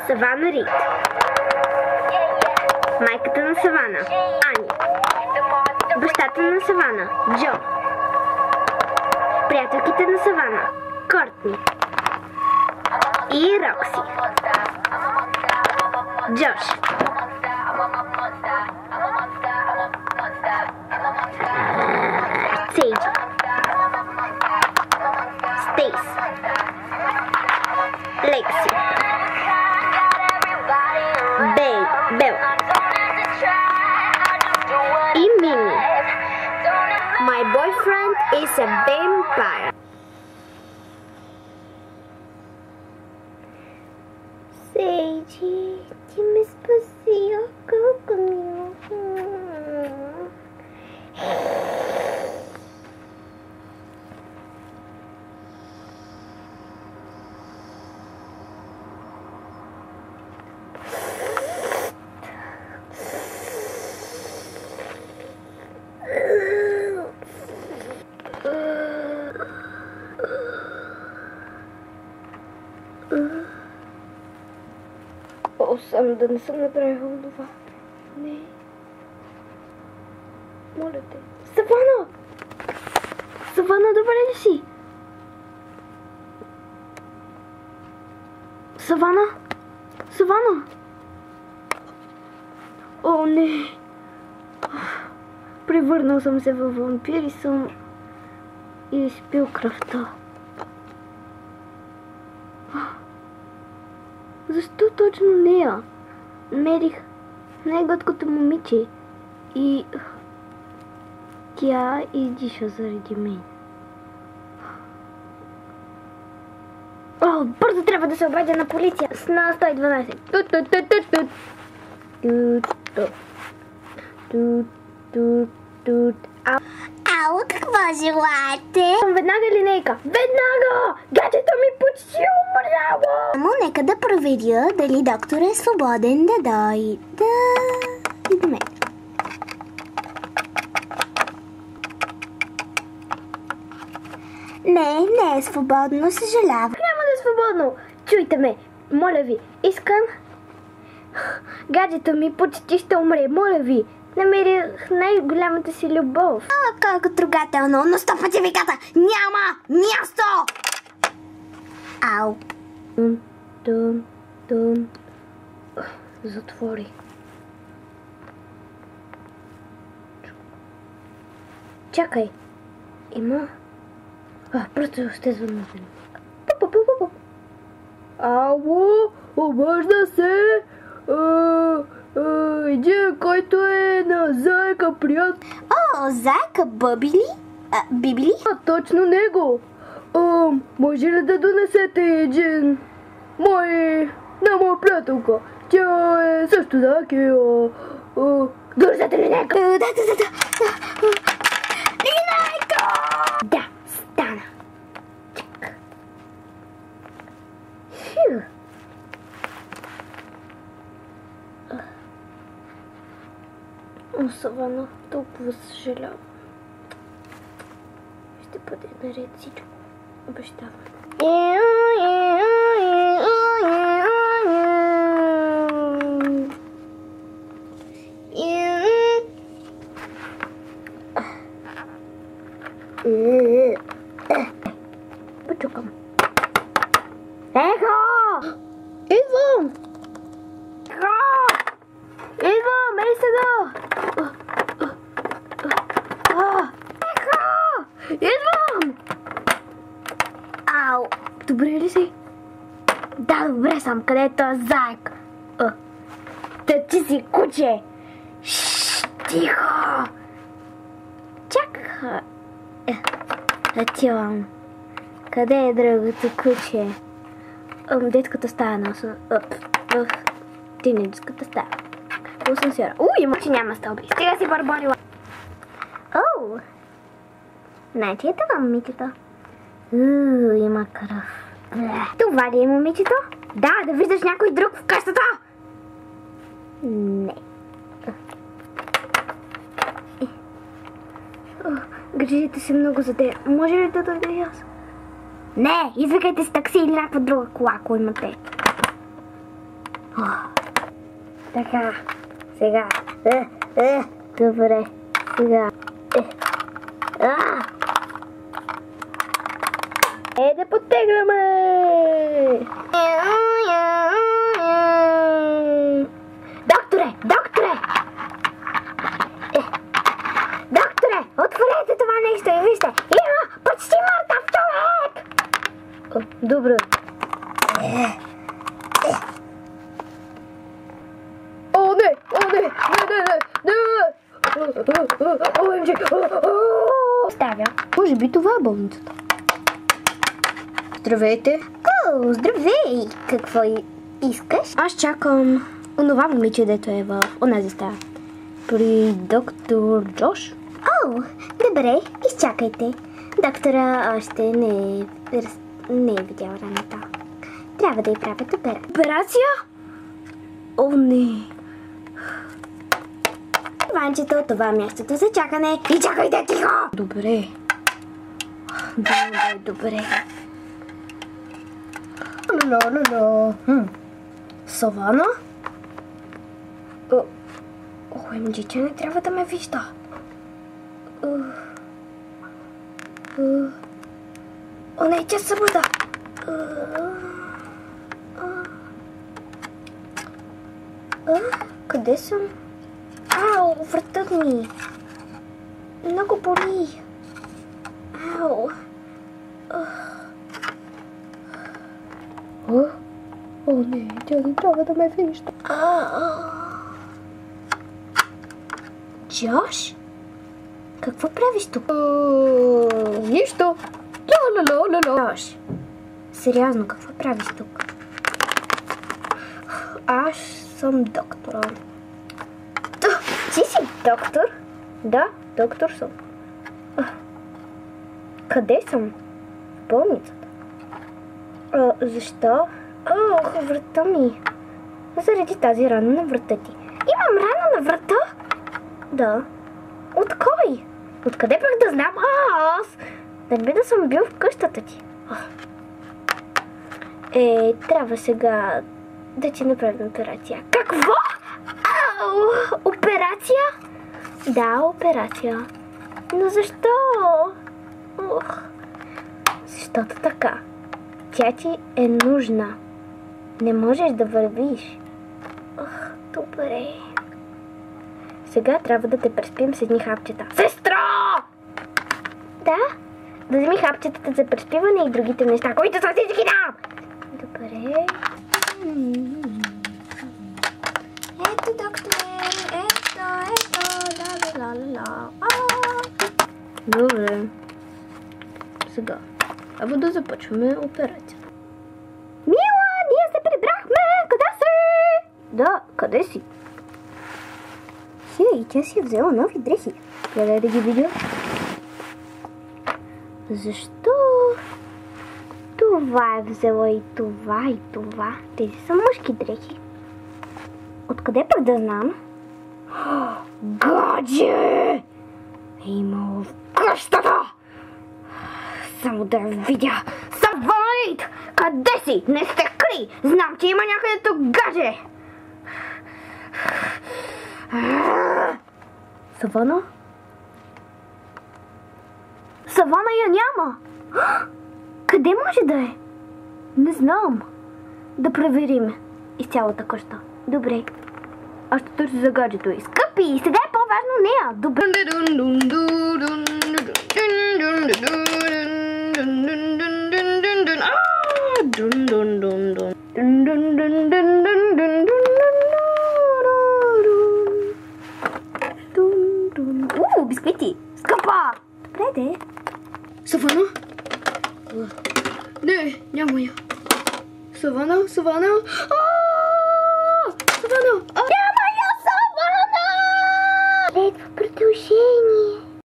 Савана Рид. Майката на Савана Ани. Бащата на Савана Джо. Приятелките на Савана Кортни и Рокси. Джош. Сейджи. Стейс. Лекси. Бел. И Мими. My boyfriend is a vampire. Сейджи, ти ме спаси, колко мило. Сам да не съм направила това. Не. Моля те. Савана! Савана, добре ли си? Савана? Савана? О, не. Превърнал съм се във вампир и съм изпил кръвта. Защо точно нея? Намерих най-готкото момиче и тя издиша заради мен. О, бързо трябва да се обадя на полиция на 112. Ало, какво желаете? Веднага линейка! Веднага! Гаджето ми почти умряло! Само нека да проверя дали доктор е свободен да дойде. Идеме. Не е свободно, съжалявам. Няма да е свободно! Чуйте ме! Моля ви, искам... Гаджето ми почти ще умре, моля ви! Намерих най-голямата си любов. Колко трогателно, но 100 пъти ви каза, няма място! Ау. Затвори. Чакай. Има... просто ще звънна за него. Ало, обажда се. Един, който е на Зайка, приятел. О, Зайка Бъбили? Библи? Точно него. Може ли да донесете един моя приятелка? Тя е също Зайки. Донесете ли нека? Да. Линейка! Да, стана. Чак. Савана, толкова съжалявам. Ще бъде наред всичко. Обещавам. Почукам. Ехо! Идвам! Идвам! Ей сега! Идвам! Ау! Добре ли си? Да, добре съм. Къде е този заек? Ти си куче! Тихо! Чакай! Отивам. Къде е другото куче? Детската стая носа. Ти не детската стая. Асансьора. Има, че няма стълби. Стига си барбарила. Значи е това момичето. Има кръв. Това ли е момичето? Да виждаш някой друг в къщата? Не. Грижите се много за тея. Може ли да дойде и аз? Не, извикайте с такси или някаква друга кола, ако имате. Така, сега. Добре, сега. Да потегляме! Докторе! Докторе, отворете това нещо и вижте! Има почти мъртъв човек! Добре. О, не! ОМГ! Ставя. Може би това е болницата. Здравейте. Здравей! Какво искаш? Аз чакам онова момиче, дето е в онази стая. При доктор Джош. Добре, изчакайте. Доктора още не е видял раната. Трябва да й правят операция. Операция? О, не. Ванчето, това е мястото за чакане. И чакайте тихо! Добре. Добре. Савана? ОМГ, че не трябва да ме вижда. О, не, тя събуда. Къде съм? Вратът ми. Много боли. О, не, тя не трябва да ме вижда. Джош? Какво правиш тук? Нищо. Джош, сериозно, какво правиш тук? Аз съм доктора. Ти си доктор? Да, доктор съм. Къде съм? В болницата. Защо? Врата ми. Заради тази рана на врата ти. Имам рана на врата? Да. От кой? Откъде пък да знам? Аз не би да съм бил в къщата ти. Трябва сега да ти направим операция. Какво? Операция? Да, операция. Но защо? Защото така. Тя ти е нужна. Не можеш да вървиш. Добре. Сега трябва да те преспим с едни хапчета. Сестра! Да? Да вземи хапчетата за преспиване и другите неща, които са всички там! Добре. Ето, докторе. Ето. Ла-ла-ла. Добре. Сега. Трябва да започваме операцията. Мила, ние се прибрахме! Къде си? Да, къде си? И тя си е взела нови дрехи. Гледай да ги видя. Защо това е взела и това? Тези са мъжки дрехи. Откъде пък да знам? Гадже! Е имало в къщата! Само да я видя. Саванит! Къде си? Не сте кри! Знам, че има някъде тук гадже! Савана? Савана я няма! Къде може да е? Не знам. Да проверим из цялата къща. Добре. Аз ще търся за гаджето и скъпи! Сега е по-важно нея! Добре. Бисквити! Скъпа! Добре де. Савана? Не, няма я. Савана? Савана? Савана!